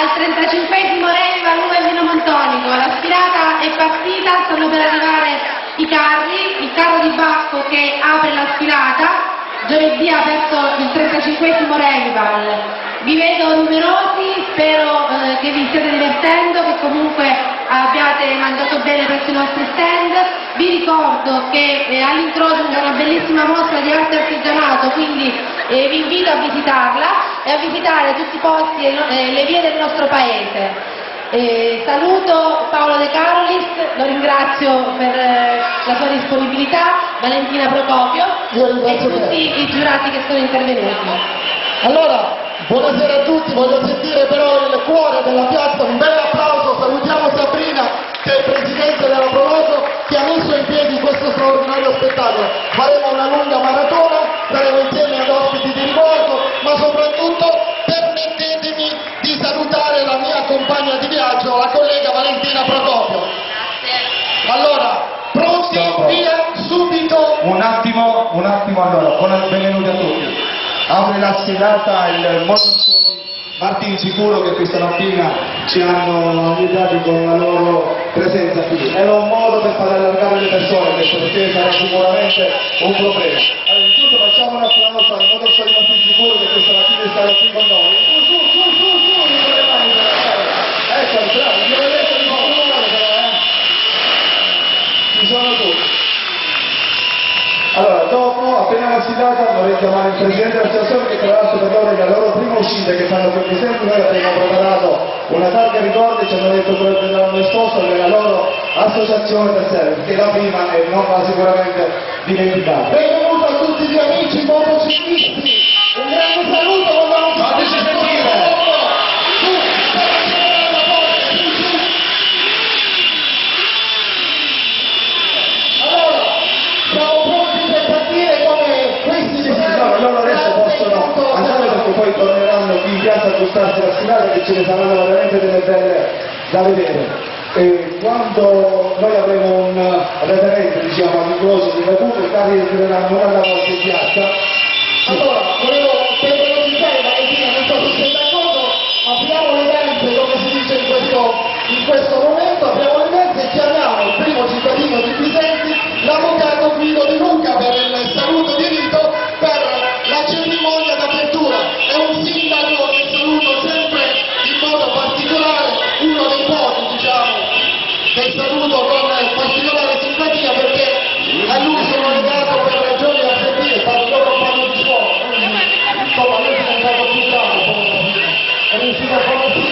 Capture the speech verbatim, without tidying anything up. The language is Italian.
al trentacinquesimo Revival Uvendino Montonico. La sfilata è partita, stanno per arrivare i carri, il carro di Bacco che apre la sfilata, giovedì ha aperto il trentacinquesimo Revival. Vi vedo numerosi, spero eh, che vi stiate divertendo, che comunque abbiate mangiato bene presso i nostri stand. Vi ricordo che eh, all'incrocio c'è una bellissima mostra di arte e artigianato, quindi eh, vi invito a visitarla e a visitare tutti i posti e eh, le vie del nostro paese. Eh, saluto Paolo De Carolis, lo ringrazio per eh, la sua disponibilità, Valentina Procopio e tutti i giurati che sono intervenuti. Allora, buonasera a tutti, voglio sentire però nel cuore della piazza un bel applauso, salutiamo Sabrina che è il presidente della Proloco che ha messo in piedi questo straordinario spettacolo. Faremo una lunga maratona, saremo insieme ad ospiti di ricordo, ma soprattutto permettetemi di salutare la mia compagna di viaggio, la collega Valentina Procopio. Grazie. Allora, pronti, via, subito. Un attimo, un attimo allora, buon benvenuti a tutti. Apre la sfilata il Motorsport Martin Sicuro che questa mattina ci hanno aiutati con la loro presenza qui. Era un modo per far allargare le persone, questo perché sarà sicuramente un problema. Allora, intanto facciamo un applauso al Motorsport Martin Sicuro che questa mattina è stato qui con noi. Su, su, su, su, su, ecco, bravo, io ho detto di fare un male però, eh. Ci sono tutti. Allora, dopo, appena la sfilata, vorrei chiamare il Presidente dell'associazione che tra l'altro per loro è la loro prima uscita che fanno qui presenti. Noi abbiamo preparato una targa ricordi, ci hanno detto quello che l'anno scorso della loro associazione per sé, che la prima e non va sicuramente dimenticata. Benvenuto a tutti gli amici motociclisti, un grande saluto, vogliamo Fateci sentire! Loro adesso possono andare perché poi torneranno qui in piazza a gustarsi la sfilata che ce ne saranno veramente delle belle da vedere. E quando noi avremo un referente, diciamo, all'incrocio di Vetuto, i carri entreranno una alla volta in piazza. Allora, volevo per velocizzare, Valentina, non so se sei d'accordo, apriamo le mense, come si dice in questo, in questo momento, apriamo le mense e chiamiamo il primo cittadino di Pisenti, l'avvocato Guido Di Luca, per il saluto di rito, per la cerimonia d'apertura. È un sindaco che saluto sempre in modo particolare, uno dei pochi, diciamo, che saluto con particolare simpatia perché a lui sono legato per ragioni affettive, parlo loro un po' di scuola, insomma lui è diventato più bravo, è riuscito a fare